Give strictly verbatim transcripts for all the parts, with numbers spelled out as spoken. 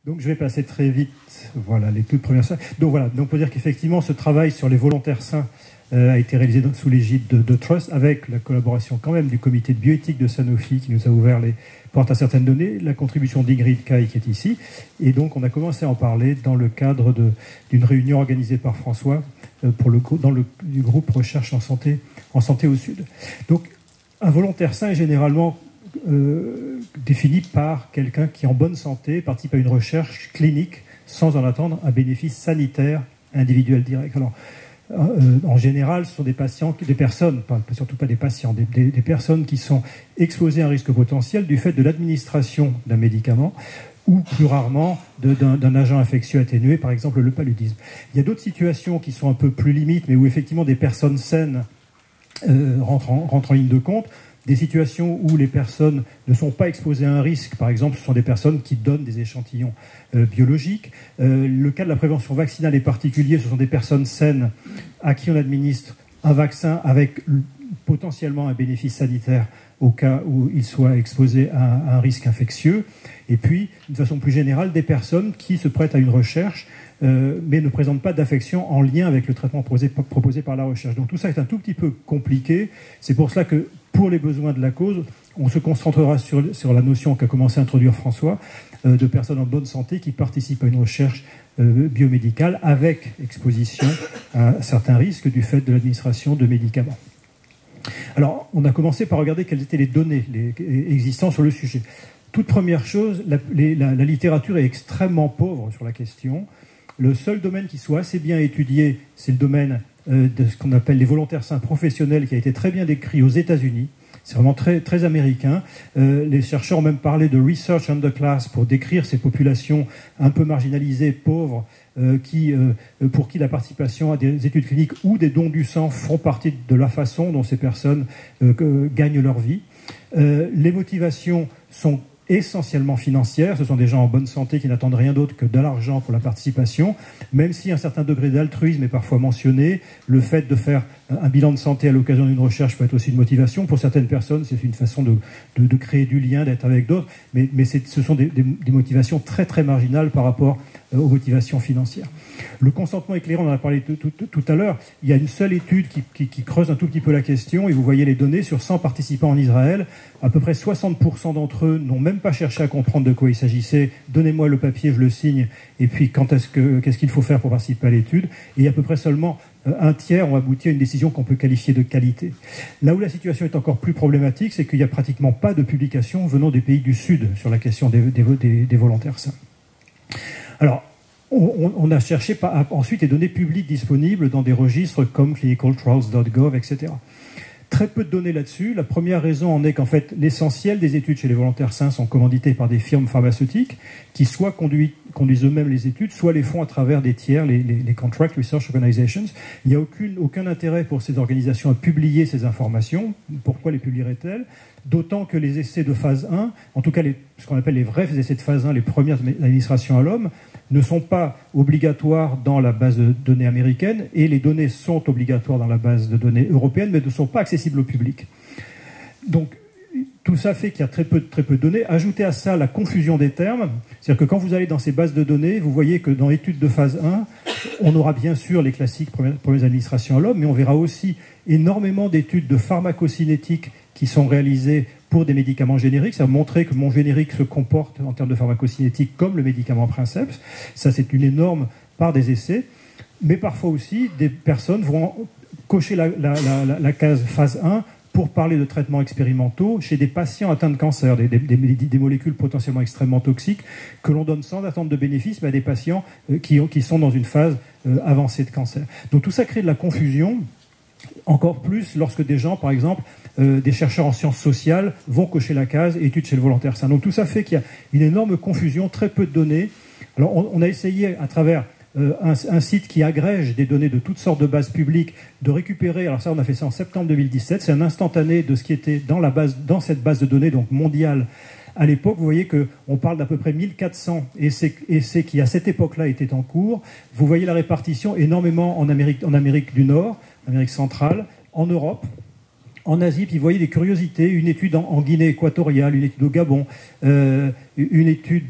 Donc je vais passer très vite, voilà, les toutes premières slides. Donc voilà, donc pour dire qu'effectivement ce travail sur les volontaires sains euh, a été réalisé sous l'égide de, de Trust, avec la collaboration quand même du comité de bioéthique de Sanofi qui nous a ouvert les portes à certaines données, la contribution d'Ingrid Kay qui est ici, et donc on a commencé à en parler dans le cadre d'une réunion organisée par François euh, pour le, dans le du groupe Recherche en santé, en santé au Sud. Donc un volontaire sain est généralement Euh, défini par quelqu'un qui, en bonne santé, participe à une recherche clinique sans en attendre un bénéfice sanitaire individuel direct. Alors, euh, en général, ce sont des patients, des personnes, pas, surtout pas des patients, des, des, des personnes qui sont exposées à un risque potentiel du fait de l'administration d'un médicament ou plus rarement d'un agent infectieux atténué, par exemple le paludisme. Il y a d'autres situations qui sont un peu plus limites, mais où effectivement des personnes saines euh, rentrent, en, rentrent en ligne de compte. Des situations où les personnes ne sont pas exposées à un risque. Par exemple, ce sont des personnes qui donnent des échantillons euh, biologiques. Euh, le cas de la prévention vaccinale est particulier. Ce sont des personnes saines à qui on administre un vaccin avec potentiellement un bénéfice sanitaire au cas où ils soient exposés à un, à un risque infectieux. Et puis, de façon plus générale, des personnes qui se prêtent à une recherche euh, mais ne présentent pas d'affection en lien avec le traitement proposé, proposé par la recherche. Donc tout ça est un tout petit peu compliqué. C'est pour cela que, pour les besoins de la cause, on se concentrera sur, sur la notion qu'a commencé à introduire François, euh, de personnes en bonne santé qui participent à une recherche euh, biomédicale avec exposition à certains risques du fait de l'administration de médicaments. Alors, on a commencé par regarder quelles étaient les données les, existantes sur le sujet. Toute première chose, la, les, la, la littérature est extrêmement pauvre sur la question. Le seul domaine qui soit assez bien étudié, c'est le domaine euh, de ce qu'on appelle les volontaires sains professionnels, qui a été très bien décrit aux États-Unis. C'est vraiment très, très américain. Euh, les chercheurs ont même parlé de research underclass pour décrire ces populations un peu marginalisées, pauvres, euh, qui, euh, pour qui la participation à des études cliniques ou des dons du sang font partie de la façon dont ces personnes euh, gagnent leur vie. Euh, les motivations sont essentiellement financières. Ce sont des gens en bonne santé qui n'attendent rien d'autre que de l'argent pour la participation, même si un certain degré d'altruisme est parfois mentionné. Le fait de faire un bilan de santé à l'occasion d'une recherche peut être aussi une motivation. Pour certaines personnes, c'est une façon de, de, de créer du lien, d'être avec d'autres, mais, mais ce sont des, des, des motivations très très marginales par rapport euh, aux motivations financières. Le consentement éclairé, on en a parlé tout, tout, tout à l'heure, il y a une seule étude qui, qui, qui creuse un tout petit peu la question, et vous voyez les données sur cent participants en Israël. À peu près soixante pour cent d'entre eux n'ont même pas cherché à comprendre de quoi il s'agissait. Donnez-moi le papier, je le signe, et puis quand est-ce que, qu'est-ce qu'il faut faire pour participer à l'étude. Et à peu près seulement un tiers ont abouti à une décision qu'on peut qualifier de qualité. Là où la situation est encore plus problématique, c'est qu'il n'y a pratiquement pas de publications venant des pays du Sud sur la question des, des, des, des volontaires sains. Alors, on, on a cherché par, ensuite les données publiques disponibles dans des registres comme clinical trials dot gov, et cetera. Très peu de données là-dessus. La première raison en est qu'en fait, l'essentiel des études chez les volontaires sains sont commanditées par des firmes pharmaceutiques qui soit conduisent, conduisent eux-mêmes les études, soit les font à travers des tiers, les, les, les Contract Research Organizations. Il n'y a aucune, aucun intérêt pour ces organisations à publier ces informations. Pourquoi les publieraient-elles ? D'autant que les essais de phase un, en tout cas les, ce qu'on appelle les vrais essais de phase un, les premières administrations à l'homme, ne sont pas obligatoires dans la base de données américaine, et les données sont obligatoires dans la base de données européenne, mais ne sont pas accessibles au public. Donc, tout ça fait qu'il y a très peu, très peu de données. Ajoutez à ça la confusion des termes, c'est-à-dire que quand vous allez dans ces bases de données, vous voyez que dans l'étude de phase un, on aura bien sûr les classiques premières, premières administrations à l'homme, mais on verra aussi énormément d'études de pharmacocinétique qui sont réalisées pour des médicaments génériques. Ça va montrer que mon générique se comporte en termes de pharmacocinétique comme le médicament Princeps. Ça, c'est une énorme part des essais. Mais parfois aussi, des personnes vont cocher la, la, la, la case phase un pour parler de traitements expérimentaux chez des patients atteints de cancer, des, des, des, des molécules potentiellement extrêmement toxiques que l'on donne sans attente de bénéfice, mais à des patients euh, qui, ont, qui sont dans une phase euh, avancée de cancer. Donc tout ça crée de la confusion, encore plus lorsque des gens, par exemple, euh, des chercheurs en sciences sociales, vont cocher la case études chez le volontaire sain. Donc tout ça fait qu'il y a une énorme confusion, très peu de données. Alors on, on a essayé à travers Euh, un, un site qui agrège des données de toutes sortes de bases publiques, de récupérer, alors ça on a fait ça en septembre deux mille dix-sept, c'est un instantané de ce qui était dans, la base, dans cette base de données, donc mondiale. À l'époque, vous voyez qu'on parle d'à peu près mille quatre cents essais, essais qui à cette époque-là étaient en cours. Vous voyez la répartition énormément en Amérique, en Amérique du Nord, Amérique centrale, en Europe, en Asie, puis vous voyez des curiosités, une étude en, en Guinée équatoriale, une étude au Gabon, euh, une étude de,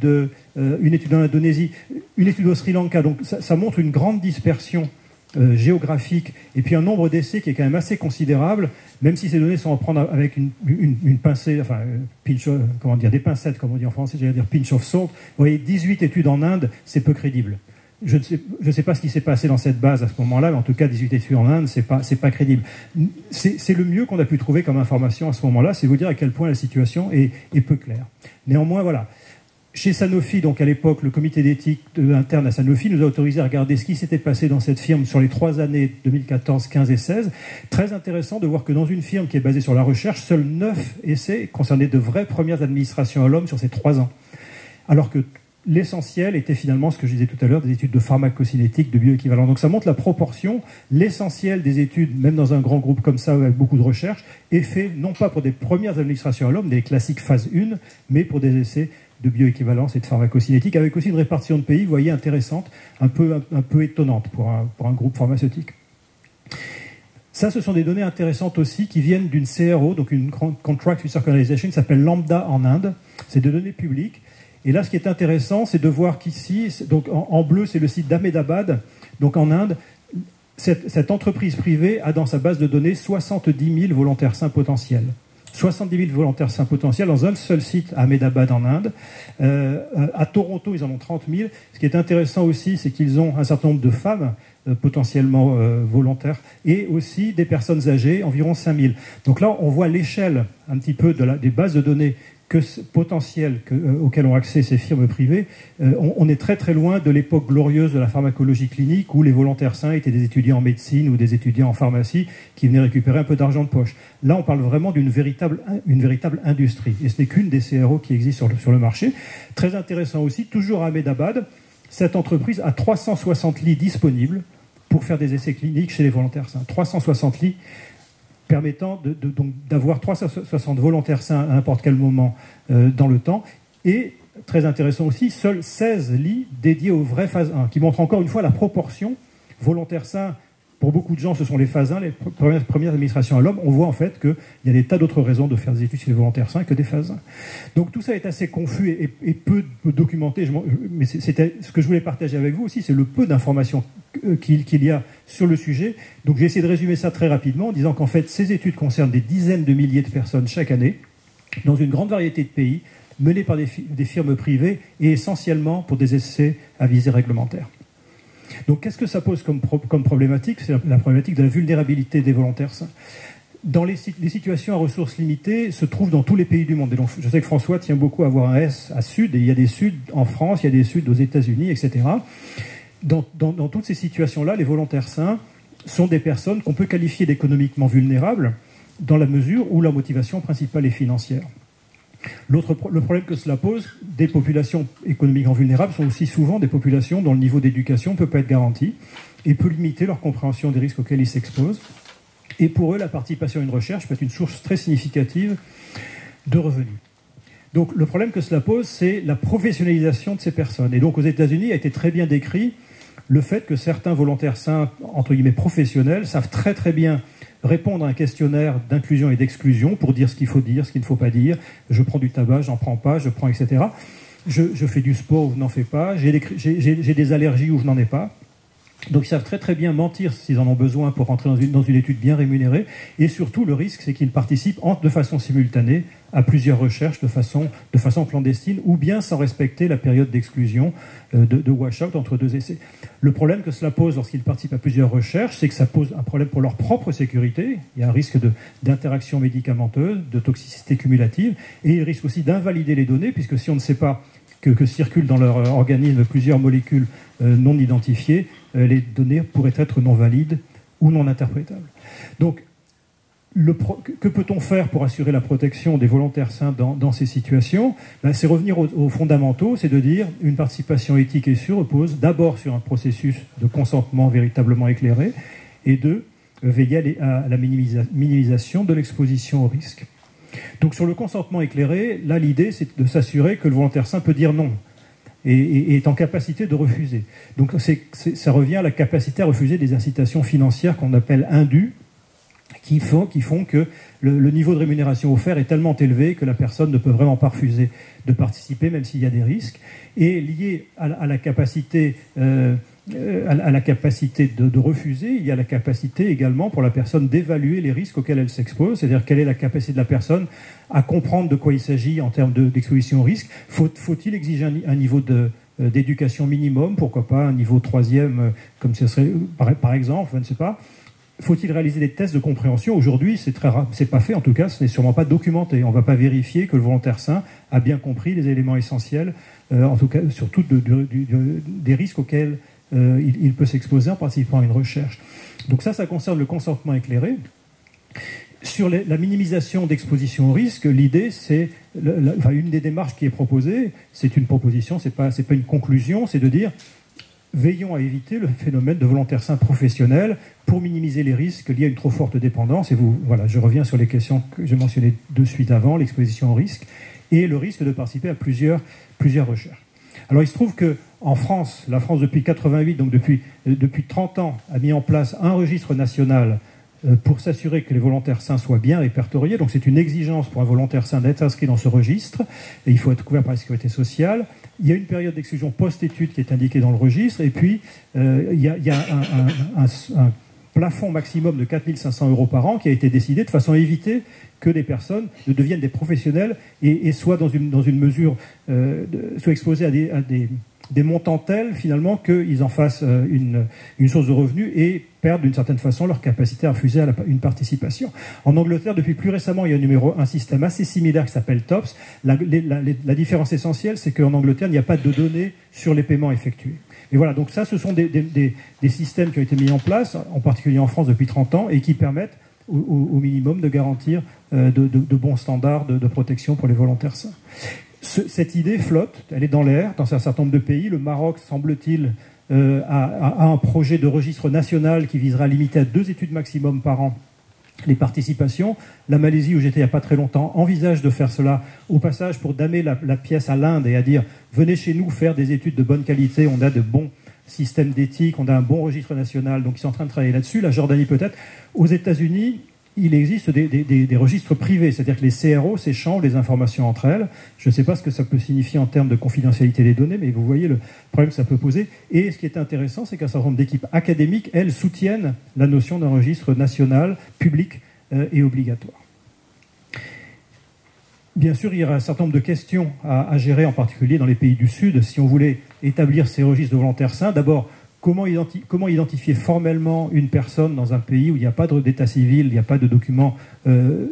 euh, une étude en Indonésie, une étude au Sri Lanka. Donc ça, ça montre une grande dispersion euh, géographique et puis un nombre d'essais qui est quand même assez considérable, même si ces données sont à prendre avec une, une, une pincée, enfin, pinch, comment dire, des pincettes, comme on dit en français, j'allais dire pinch of salt. Vous voyez, dix-huit études en Inde, c'est peu crédible. Je ne sais, je sais pas ce qui s'est passé dans cette base à ce moment-là, mais en tout cas, dix-huit études en Inde, c'est pas, c'est pas crédible. C'est, c'est le mieux qu'on a pu trouver comme information à ce moment-là, c'est vous dire à quel point la situation est, est peu claire. Néanmoins, voilà. Chez Sanofi, donc à l'époque, le comité d'éthique interne à Sanofi nous a autorisé à regarder ce qui s'était passé dans cette firme sur les trois années deux mille quatorze, quinze et seize. Très intéressant de voir que dans une firme qui est basée sur la recherche, seuls neuf essais concernaient de vraies premières administrations à l'homme sur ces trois ans. Alors que l'essentiel était finalement ce que je disais tout à l'heure, des études de pharmacocinétique, de bioéquivalent. Donc ça montre la proportion. L'essentiel des études, même dans un grand groupe comme ça, avec beaucoup de recherche, est fait non pas pour des premières administrations à l'homme, des classiques phase un, mais pour des essais de bioéquivalence et de pharmacocinétique, avec aussi une répartition de pays, vous voyez, intéressante, un peu, un, un peu étonnante pour un, pour un groupe pharmaceutique. Ça, ce sont des données intéressantes aussi qui viennent d'une C R O, donc une Contract Research Organization, qui s'appelle Lambda en Inde. C'est des données publiques. Et là, ce qui est intéressant, c'est de voir qu'ici, donc en, en bleu, c'est le site d'Ahmedabad, donc en Inde. Cette, cette entreprise privée a dans sa base de données soixante-dix mille volontaires sains potentiels. soixante-dix mille volontaires sains potentiels dans un seul site à Ahmedabad en Inde. Euh, à Toronto, ils en ont trente mille. Ce qui est intéressant aussi, c'est qu'ils ont un certain nombre de femmes euh, potentiellement euh, volontaires et aussi des personnes âgées, environ cinq mille. Donc là, on voit l'échelle un petit peu de la, des bases de données que, potentielles que, euh, auxquelles ont accès ces firmes privées. Euh, on, on est très très loin de l'époque glorieuse de la pharmacologie clinique où les volontaires sains étaient des étudiants en médecine ou des étudiants en pharmacie qui venaient récupérer un peu d'argent de poche. Là, on parle vraiment d'une véritable, une véritable industrie. Et ce n'est qu'une des C R O qui existe sur le, sur le marché. Très intéressant aussi, toujours à Ahmedabad, cette entreprise a trois cent soixante lits disponibles pour faire des essais cliniques chez les volontaires sains. trois cent soixante lits permettant de, de, donc, d'avoir trois cent soixante volontaires sains à n'importe quel moment euh, dans le temps. Et, très intéressant aussi, seuls seize lits dédiés aux vraies phases un, qui montrent encore une fois la proportion volontaires sains. Pour beaucoup de gens, ce sont les phases un, les premières, premières administrations à l'homme. On voit en fait qu'il y a des tas d'autres raisons de faire des études chez les volontaires sains que des phases un. Donc tout ça est assez confus et, et, et peu documenté. Je mais c'était ce que je voulais partager avec vous aussi, c'est le peu d'informations qu'il, qu'il y a sur le sujet. Donc j'ai essayé de résumer ça très rapidement en disant qu'en fait, ces études concernent des dizaines de milliers de personnes chaque année, dans une grande variété de pays, menées par des, des firmes privées et essentiellement pour des essais à visée réglementaire. Donc, qu'est-ce que ça pose comme, pro comme problématique? C'est la, la problématique de la vulnérabilité des volontaires sains. Dans les, les situations à ressources limitées se trouvent dans tous les pays du monde. Et donc, je sais que François tient beaucoup à avoir un S à Sud, et il y a des Suds en France, il y a des Suds aux États-Unis, et cetera. Dans, dans, dans toutes ces situations-là, les volontaires sains sont des personnes qu'on peut qualifier d'économiquement vulnérables dans la mesure où leur motivation principale est financière. L'autre, le problème que cela pose, des populations économiquement vulnérables sont aussi souvent des populations dont le niveau d'éducation ne peut pas être garanti et peut limiter leur compréhension des risques auxquels ils s'exposent. Et pour eux, la participation à une recherche peut être une source très significative de revenus. Donc le problème que cela pose, c'est la professionnalisation de ces personnes. Et donc aux États-Unis a été très bien décrit le fait que certains volontaires sains, entre guillemets professionnels, savent très très bien répondre à un questionnaire d'inclusion et d'exclusion pour dire ce qu'il faut dire, ce qu'il ne faut pas dire. Je prends du tabac, j'en prends pas, je prends, et cetera. Je, je fais du sport ou je n'en fais pas. J'ai des, j'ai, j'ai des allergies ou je n'en ai pas. Donc ils savent très très bien mentir s'ils en ont besoin pour rentrer dans une, dans une étude bien rémunérée. Et surtout, le risque, c'est qu'ils participent en, de façon simultanée à plusieurs recherches de façon, de façon clandestine ou bien sans respecter la période d'exclusion euh, de, de wash-out entre deux essais. Le problème que cela pose lorsqu'ils participent à plusieurs recherches, c'est que ça pose un problème pour leur propre sécurité. Il y a un risque de, d'interaction médicamenteuse, de toxicité cumulative, et ils risquent aussi d'invalider les données, puisque si on ne sait pas que, que circulent dans leur organisme plusieurs molécules euh, non identifiées, euh, les données pourraient être non valides ou non interprétables. Donc, Le pro... que peut-on faire pour assurer la protection des volontaires sains dans, dans ces situations? Ben, c'est revenir aux, aux fondamentaux, c'est de dire une participation éthique et sûre repose d'abord sur un processus de consentement véritablement éclairé et de veiller à, à la minimisa... minimisation de l'exposition au risque. Donc sur le consentement éclairé, là l'idée c'est de s'assurer que le volontaire sain peut dire non et, et, et est en capacité de refuser. Donc c'est, c'est, ça revient à la capacité à refuser des incitations financières qu'on appelle indues, qui font, qui font que le, le niveau de rémunération offert est tellement élevé que la personne ne peut vraiment pas refuser de participer, même s'il y a des risques. Et lié à, à la capacité, euh, à, à la capacité de, de refuser, il y a la capacité également pour la personne d'évaluer les risques auxquels elle s'expose, c'est-à-dire quelle est la capacité de la personne à comprendre de quoi il s'agit en termes de, d'exposition au risque. Faut, faut-il exiger un, un niveau de d'éducation minimum, pourquoi pas un niveau troisième, comme ce serait par, par exemple, je ne sais pas. Faut-il réaliser des tests de compréhension? Aujourd'hui, c'est très rare, c'est pas fait, en tout cas, ce n'est sûrement pas documenté. On ne va pas vérifier que le volontaire sain a bien compris les éléments essentiels, euh, en tout cas, surtout de, de, de, de, des risques auxquels euh, il, il peut s'exposer en participant à une recherche. Donc ça, ça concerne le consentement éclairé. Sur les, la minimisation d'exposition au risque, l'idée, c'est, la, la, enfin, une des démarches qui est proposée, c'est une proposition, c'est pas, c'est pas une conclusion, c'est de dire, veillons à éviter le phénomène de volontaire sain professionnel pour minimiser les risques liés à une trop forte dépendance. Et vous, voilà, je reviens sur les questions que j'ai mentionnées de suite avant, l'exposition au risque et le risque de participer à plusieurs, plusieurs recherches. Alors, il se trouve qu'en France, la France, depuis quatre-vingt-huit, donc depuis, depuis trente ans, a mis en place un registre national pour s'assurer que les volontaires sains soient bien répertoriés. Donc c'est une exigence pour un volontaire sain d'être inscrit dans ce registre, et il faut être couvert par la sécurité sociale. Il y a une période d'exclusion post-études qui est indiquée dans le registre, et puis euh, il y a, il y a un, un, un, un plafond maximum de quatre mille cinq cents euros par an qui a été décidé de façon à éviter que des personnes ne deviennent des professionnels et, et soient dans une, dans une mesure, euh, de, soient exposées à des... À des des montants tels, finalement, qu'ils en fassent une, une source de revenus et perdent d'une certaine façon leur capacité à refuser à la, une participation. En Angleterre, depuis plus récemment, il y a un, numéro, un système assez similaire qui s'appelle TOPS. La, la, la, la différence essentielle, c'est qu'en Angleterre, il n'y a pas de données sur les paiements effectués. Et voilà, donc ça, ce sont des, des, des, des systèmes qui ont été mis en place, en particulier en France depuis trente ans, et qui permettent au, au minimum de garantir euh, de, de, de bons standards de, de protection pour les volontaires sains. Ce, cette idée flotte, elle est dans l'air dans un certain nombre de pays. Le Maroc, semble-t-il, euh, a, a, a un projet de registre national qui visera à limiter à deux études maximum par an les participations. La Malaisie, où j'étais il n'y a pas très longtemps, envisage de faire cela au passage pour damer la, la pièce à l'Inde et à dire « venez chez nous faire des études de bonne qualité, on a de bons systèmes d'éthique, on a un bon registre national ». Donc ils sont en train de travailler là-dessus. La Jordanie peut-être. Aux États-Unis, il existe des, des, des, des registres privés, c'est-à-dire que les C R O s'échangent les informations entre elles. Je ne sais pas ce que ça peut signifier en termes de confidentialité des données, mais vous voyez le problème que ça peut poser. Et ce qui est intéressant, c'est qu'un certain nombre d'équipes académiques, elles, soutiennent la notion d'un registre national, public euh, et obligatoire. Bien sûr, il y aura un certain nombre de questions à, à gérer, en particulier dans les pays du Sud, si on voulait établir ces registres de volontaires sains. D'abord, Comment, identi comment identifier formellement une personne dans un pays où il n'y a pas d'état civil, il n'y a pas de documents euh,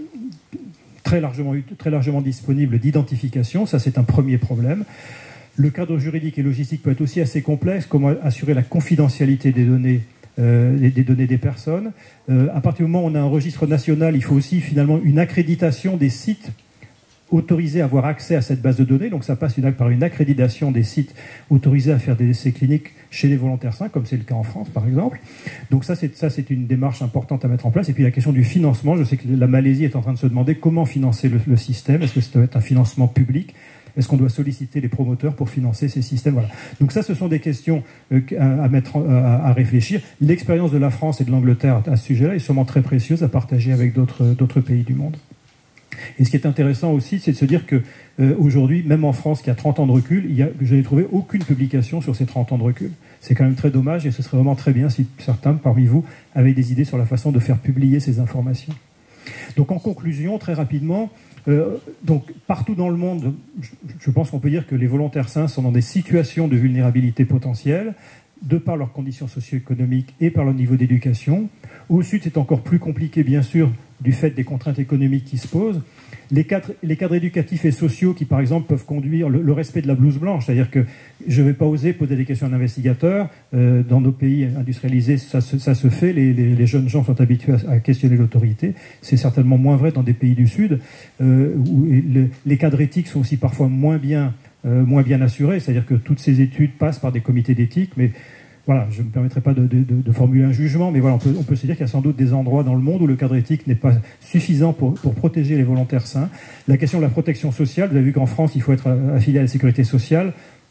très, largement, très largement disponibles d'identification? Ça, c'est un premier problème. Le cadre juridique et logistique peut être aussi assez complexe. Comment assurer la confidentialité des données, euh, des données des personnes? euh, À partir du moment où on a un registre national, il faut aussi finalement une accréditation des sites autorisés à avoir accès à cette base de données. Donc ça passe une, par une accréditation des sites autorisés à faire des essais cliniques chez les volontaires sains, comme c'est le cas en France par exemple. Donc ça c'est, ça, c'est une démarche importante à mettre en place. Et puis la question du financement, je sais que la Malaisie est en train de se demander comment financer le, le système. Est-ce que ça doit être un financement public? Est-ce qu'on doit solliciter les promoteurs pour financer ces systèmes? Voilà. Donc ça, ce sont des questions euh, à, mettre, à, à réfléchir. L'expérience de la France et de l'Angleterre à ce sujet-là est sûrement très précieuse à partager avec d'autres, d'autres pays du monde. Et ce qui est intéressant aussi, c'est de se dire qu'aujourd'hui, euh, même en France, qui a trente ans de recul, il y a, je n'ai trouvé aucune publication sur ces trente ans de recul. C'est quand même très dommage, et ce serait vraiment très bien si certains parmi vous avaient des idées sur la façon de faire publier ces informations. Donc en conclusion, très rapidement, euh, donc, partout dans le monde, je, je pense qu'on peut dire que les volontaires sains sont dans des situations de vulnérabilité potentielle, de par leurs conditions socio-économiques et par leur niveau d'éducation. Au Sud, c'est encore plus compliqué, bien sûr, du fait des contraintes économiques qui se posent. Les cadres, les cadres éducatifs et sociaux qui, par exemple, peuvent conduire le, le respect de la blouse blanche, c'est-à-dire que je ne vais pas oser poser des questions à un investigateur. Euh, dans nos pays industrialisés, ça se, ça se fait. Les, les, les jeunes gens sont habitués à, à questionner l'autorité. C'est certainement moins vrai dans des pays du Sud, euh, où le, les cadres éthiques sont aussi parfois moins bien, euh, moins bien assurés, c'est-à-dire que toutes ces études passent par des comités d'éthique, mais voilà, je ne me permettrai pas de, de, de, de formuler un jugement, mais voilà, on peut, on peut se dire qu'il y a sans doute des endroits dans le monde où le cadre éthique n'est pas suffisant pour, pour protéger les volontaires sains. La question de la protection sociale, vous avez vu qu'en France, il faut être affilié à la sécurité sociale.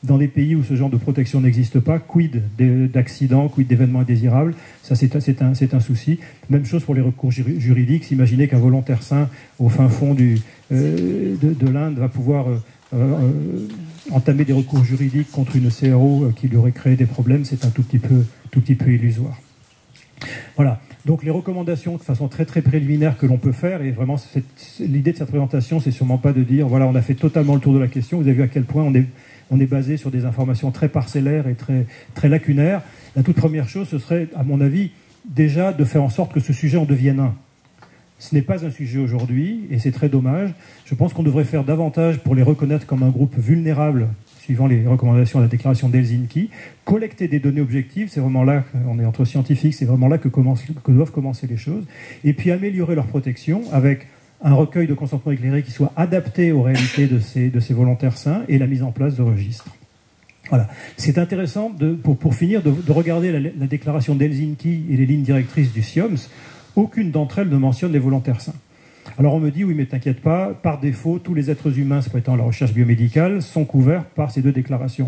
dans des pays où ce genre de protection n'existe pas, quid d'accidents, quid d'événements indésirables, ça c'est un, un, un souci. Même chose pour les recours juridiques. Imaginez qu'un volontaire sain au fin fond du, euh, de, de l'Inde va pouvoir euh, euh, entamer des recours juridiques contre une C R O qui lui aurait créé des problèmes, c'est un tout petit peu, tout petit peu illusoire. Voilà. Donc les recommandations de façon très très préliminaire que l'on peut faire, et vraiment l'idée de cette présentation, c'est sûrement pas de dire voilà, on a fait totalement le tour de la question, vous avez vu à quel point on est, on est basé sur des informations très parcellaires et très, très lacunaires. La toute première chose, ce serait, à mon avis, déjà de faire en sorte que ce sujet en devienne un. Ce n'est pas un sujet aujourd'hui, et c'est très dommage. Je pense qu'on devrait faire davantage pour les reconnaître comme un groupe vulnérable, suivant les recommandations de la déclaration d'Helsinki. Collecter des données objectives, c'est vraiment là, on est entre scientifiques, c'est vraiment là que, commence, que doivent commencer les choses. Et puis améliorer leur protection avec un recueil de consentement éclairé qui soit adapté aux réalités de ces, de ces volontaires sains et la mise en place de registres. Voilà. C'est intéressant, de, pour, pour finir, de, de regarder la, la déclaration d'Helsinki et les lignes directrices du SIOMS. Aucune d'entre elles ne mentionne les volontaires sains. Alors on me dit, oui, mais t'inquiète pas, par défaut, tous les êtres humains se prêtant à la recherche biomédicale sont couverts par ces deux déclarations.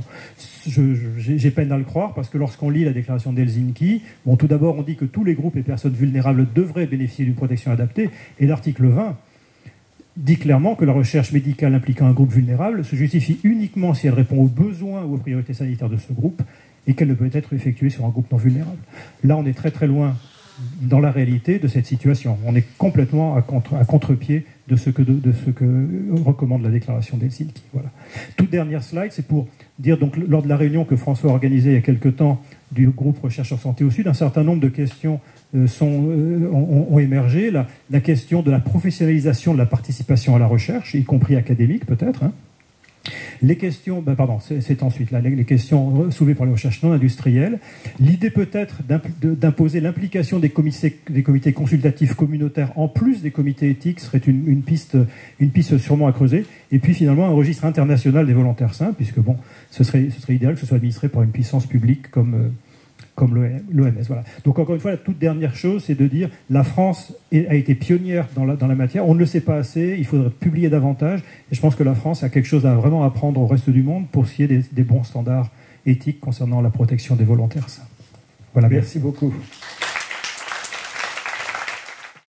J'ai peine à le croire, parce que lorsqu'on lit la déclaration d'Helsinki, bon, tout d'abord, on dit que tous les groupes et personnes vulnérables devraient bénéficier d'une protection adaptée, et l'article vingt dit clairement que la recherche médicale impliquant un groupe vulnérable se justifie uniquement si elle répond aux besoins ou aux priorités sanitaires de ce groupe, et qu'elle ne peut être effectuée sur un groupe non vulnérable. Là, on est très très loin dans la réalité de cette situation. On est complètement à contre, à contre-pied de ce que, de, de ce que recommande la déclaration d'Helsinki. Voilà. Toute dernière slide, c'est pour dire, donc, lors de la réunion que François a organisée il y a quelque temps du groupe Recherche en Santé au Sud, un certain nombre de questions euh, sont, euh, ont, ont émergé. La, la question de la professionnalisation de la participation à la recherche, y compris académique peut-être, hein. Les questions, ben pardon, c'est ensuite là, les questions soulevées par les recherches non industrielles. L'idée peut-être d'imposer l'implication des comités, des comités consultatifs communautaires en plus des comités éthiques serait une, une, piste, une piste sûrement à creuser. Et puis finalement un registre international des volontaires sains, puisque bon, ce serait, ce serait idéal que ce soit administré par une puissance publique comme... Euh, comme l'O M S. Voilà. Donc encore une fois, la toute dernière chose, c'est de dire la France a été pionnière dans la, dans la matière, on ne le sait pas assez, il faudrait publier davantage, et je pense que la France a quelque chose à vraiment apprendre au reste du monde pour ce qui est des, des bons standards éthiques concernant la protection des volontaires sains. Voilà, merci beaucoup.